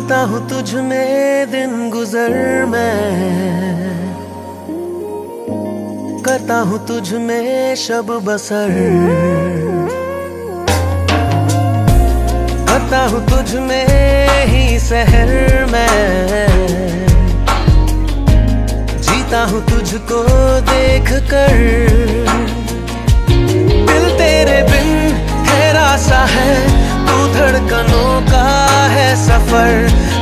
करता हूँ तुझ में दिन गुजर मैं, करता हूँ तुझ में शब बसर, करता हूँ तुझ में ही सहर मैं, जीता हूँ तुझको देख कर। दिल तेरे बिन ठहरा सा है, तू धड़कनों का है सफर,